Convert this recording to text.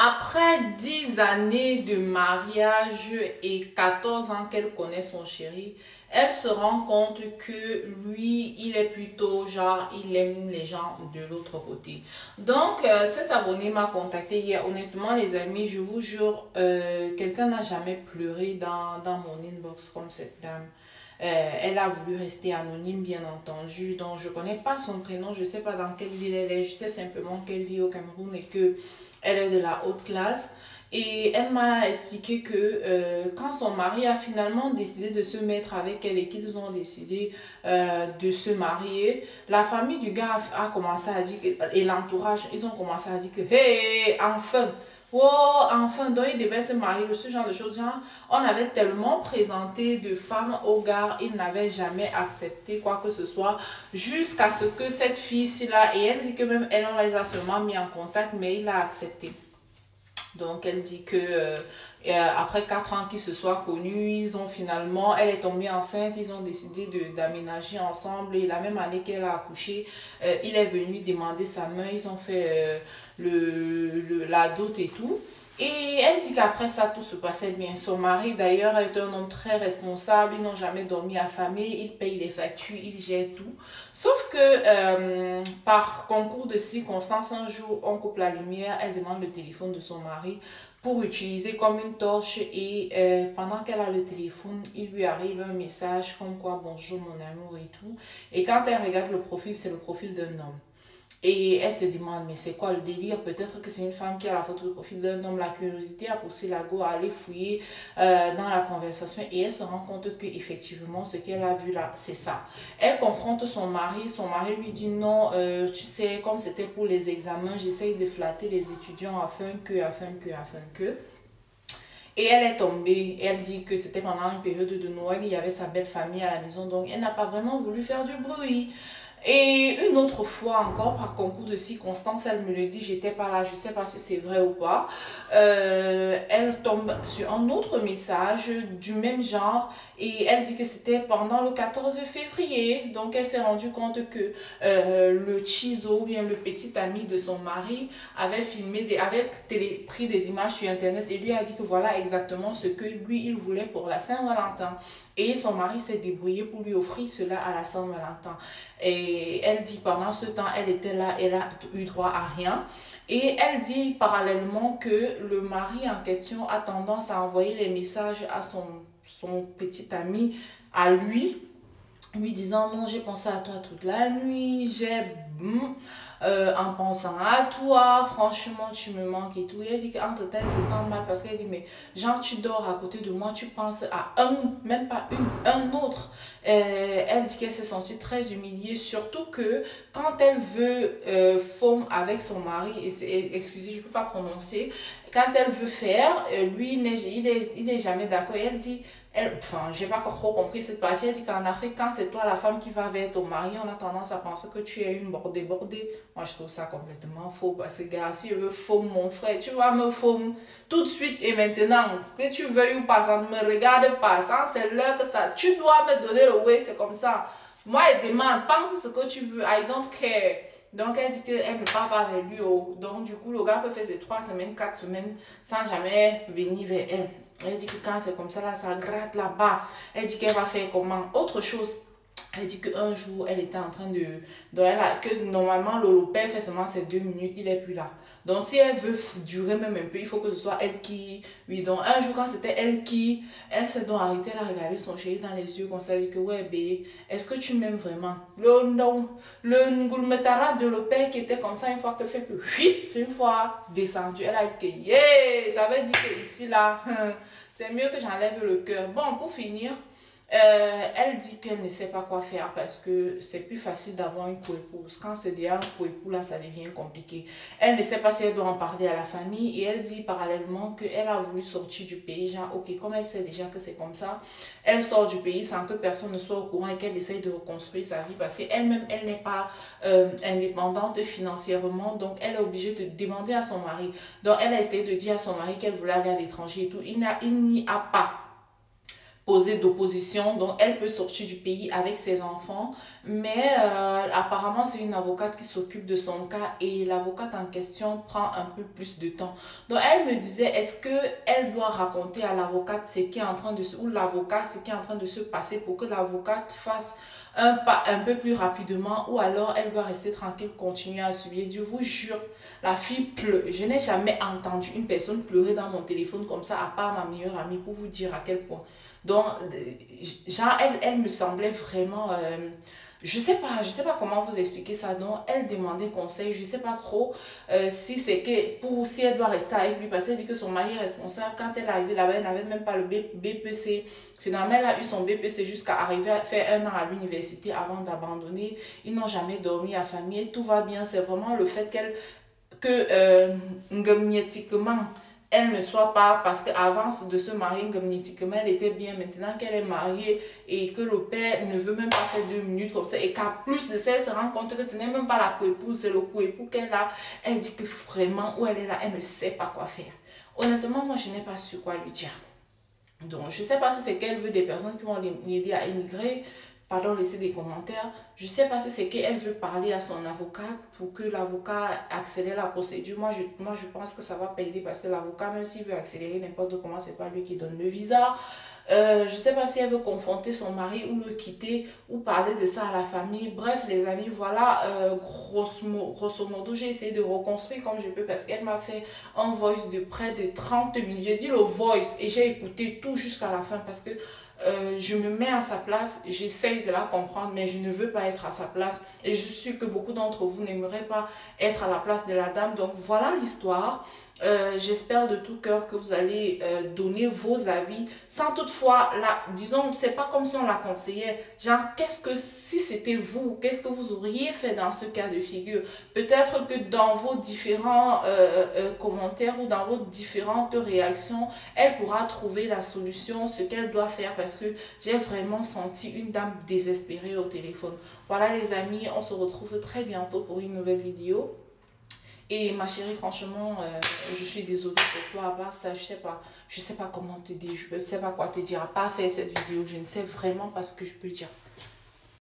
Après 10 années de mariage et 14 ans qu'elle connaît son chéri, elle se rend compte que lui, il est plutôt genre, il aime les gens de l'autre côté. Donc, cet abonné m'a contacté hier. Honnêtement, les amis, je vous jure, quelqu'un n'a jamais pleuré dans mon inbox comme cette dame. Elle a voulu rester anonyme, bien entendu. Donc, je ne connais pas son prénom. Je ne sais pas dans quelle ville elle est. Je sais simplement qu'elle vit au Cameroun et que elle est de la haute classe. Et elle m'a expliqué que quand son mari a finalement décidé de se mettre avec elle et qu'ils ont décidé de se marier, la famille du gars a commencé à dire, et l'entourage, ils ont commencé à dire que, hey, enfin, oh, enfin, donc il devait se marier, ce genre de choses. Genre, on avait tellement présenté de femmes au gars, il n'avait jamais accepté quoi que ce soit, jusqu'à ce que cette fille-ci-là, et elle dit que même elle, on les a seulement mis en contact, mais il a accepté. Donc, elle dit que après 4 ans qu'ils se soient connus, ils ont finalement, elle est tombée enceinte, ils ont décidé d'aménager ensemble. Et la même année qu'elle a accouché, il est venu demander sa main, ils ont fait la dot et tout. Et elle dit qu'après ça, tout se passait bien. Son mari, d'ailleurs, est un homme très responsable. Ils n'ont jamais dormi affamés. Il paye les factures, il gère tout. Sauf que par concours de circonstances, un jour, on coupe la lumière. Elle demande le téléphone de son mari pour utiliser comme une torche. Et pendant qu'elle a le téléphone, il lui arrive un message comme quoi, bonjour mon amour et tout. Et quand elle regarde le profil, c'est le profil d'un homme. Et elle se demande, mais c'est quoi le délire? Peut-être que c'est une femme qui a la photo de profil d'un homme. La curiosité a poussé la go à aller fouiller dans la conversation. Et elle se rend compte qu'effectivement, ce qu'elle a vu là, c'est ça. Elle confronte son mari. Son mari lui dit, non, tu sais, comme c'était pour les examens, j'essaye de flatter les étudiants afin que. Et elle est tombée, elle dit que c'était pendant une période de Noël, il y avait sa belle famille à la maison, donc elle n'a pas vraiment voulu faire du bruit. Et une autre fois encore, par concours de circonstances, elle me le dit, j'étais pas là, je sais pas si c'est vrai ou pas. Elle tombe sur un autre message du même genre et elle dit que c'était pendant le 14 février. Donc elle s'est rendue compte que le Chizo, bien le petit ami de son mari, avait filmé, pris des images sur internet et lui a dit que voilà exactement ce que lui il voulait pour la Saint-Valentin. Et son mari s'est débrouillé pour lui offrir cela à la Saint-Valentin. Et elle dit pendant ce temps, elle était là, elle a eu droit à rien. Et elle dit parallèlement que le mari en question a tendance à envoyer les messages à son petit ami, à lui disant non, j'ai pensé à toi toute la nuit, en pensant à toi, franchement tu me manques et tout. Et elle dit qu'entre elle se sent mal parce qu'elle dit mais genre tu dors à côté de moi, tu penses à même pas un autre. Elle dit qu'elle s'est sentie très humiliée, surtout que quand elle veut forme avec son mari, excusez, je peux pas prononcer, quand elle veut faire, lui il n'est jamais d'accord. Et elle dit enfin, j'ai pas trop compris cette partie. Elle dit qu'en Afrique, quand c'est toi la femme qui va vers ton mari, on a tendance à penser que tu es une bordée. Moi, je trouve ça complètement faux parce que, gars, si je veux faume mon frère, tu vas me faume tout de suite et maintenant. Que tu veuilles ou pas, ça ne me regarde pas. Ça, c'est l'heure que ça. Tu dois me donner le way, c'est comme ça. Moi, elle demande, pense ce que tu veux. I don't care. Donc, elle dit qu'elle ne part pas vers lui. Donc, du coup, le gars peut faire ses 3 semaines, 4 semaines sans jamais venir vers elle. Elle dit que quand c'est comme ça, là, ça gratte là-bas. Elle dit qu'elle va faire comment? Autre chose. Elle dit qu'un jour, elle était en train de... Donc, que normalement, le père fait seulement ses 2 minutes, il n'est plus là. Donc, si elle veut durer même un peu, il faut que ce soit elle qui... Oui, donc un jour, quand c'était elle qui... Elle s'est donc arrêtée, elle a regardé son chéri dans les yeux, comme ça, elle dit que, ouais, bébé, est-ce que tu m'aimes vraiment? Le Ngulmetara de le père qui était comme ça, une fois que fait que... C'est une fois descendu. Elle a dit que, yeah, ça veut dire que ici, là... C'est mieux que j'enlève le cœur. Bon, pour finir, elle dit qu'elle ne sait pas quoi faire parce que c'est plus facile d'avoir une coépouse. Quand c'est déjà un coépoux, là, ça devient compliqué. Elle ne sait pas si elle doit en parler à la famille et elle dit parallèlement qu'elle a voulu sortir du pays. Genre, ok, comme elle sait déjà que c'est comme ça, elle sort du pays sans que personne ne soit au courant et qu'elle essaye de reconstruire sa vie parce qu'elle-même, elle n'est pas indépendante financièrement. Donc, elle est obligée de demander à son mari. Donc, elle a essayé de dire à son mari qu'elle voulait aller à l'étranger et tout. Il n'y a pas poser d'opposition, donc elle peut sortir du pays avec ses enfants, mais apparemment c'est une avocate qui s'occupe de son cas et l'avocate en question prend un peu plus de temps. Donc elle me disait, est-ce que elle doit raconter à l'avocate ce qui est en train de se, ou l'avocat ce qui est en train de se passer pour que l'avocate fasse un pas un peu plus rapidement, ou alors elle doit rester tranquille, continuer à suivre. Je vous jure, la fille pleure. Je n'ai jamais entendu une personne pleurer dans mon téléphone comme ça, à part ma meilleure amie, pour vous dire à quel point. Donc, genre, elle me semblait vraiment... je sais pas comment vous expliquer ça. Donc, elle demandait conseil. Je sais pas trop si c'est que si elle doit rester avec lui parce qu'elle dit que son mari est responsable. Quand elle est arrivée là-bas, elle n'avait même pas le BPC. Finalement, elle a eu son BPC jusqu'à arriver à faire 1 an à l'université avant d'abandonner. Ils n'ont jamais dormi à famille. Tout va bien. C'est vraiment le fait magnétiquement elle ne soit pas, parce qu'avant de se marier, magnétiquement, elle était bien. Maintenant qu'elle est mariée et que le père ne veut même pas faire 2 minutes comme ça, et qu'à plus de ça, elle se rend compte que ce n'est même pas la co-épouse, c'est le co-époux qu'elle a. Elle dit que vraiment, où elle est là, elle ne sait pas quoi faire. Honnêtement, moi, je n'ai pas su quoi lui dire. Donc, je ne sais pas si c'est qu'elle veut des personnes qui vont l'aider à émigrer. Pardon, laissez des commentaires. Je ne sais pas si c'est qu'elle veut parler à son avocat pour que l'avocat accélère la procédure. Moi, je pense que ça va pas aider parce que l'avocat, même s'il veut accélérer n'importe comment, c'est pas lui qui donne le visa. Je ne sais pas si elle veut confronter son mari ou le quitter ou parler de ça à la famille. Bref, les amis, voilà, grosso modo, j'ai essayé de reconstruire comme je peux parce qu'elle m'a fait un voice de près de 30 minutes. J'ai dit le voice et j'ai écouté tout jusqu'à la fin parce que je me mets à sa place, j'essaye de la comprendre, mais je ne veux pas être à sa place. Et je suis sûre que beaucoup d'entre vous n'aimeraient pas être à la place de la dame. Donc voilà l'histoire. J'espère de tout cœur que vous allez donner vos avis sans toutefois, disons, c'est pas comme si on la conseillait. Genre, qu'est-ce que si c'était vous, qu'est-ce que vous auriez fait dans ce cas de figure? Peut-être que dans vos différents commentaires ou dans vos différentes réactions, elle pourra trouver la solution, ce qu'elle doit faire parce que j'ai vraiment senti une dame désespérée au téléphone. Voilà les amis, on se retrouve très bientôt pour une nouvelle vidéo. Et ma chérie, franchement, je suis désolée pour toi. À part ça, je sais pas comment te dire, je ne sais pas quoi te dire. À part faire cette vidéo, je ne sais vraiment pas ce que je peux dire.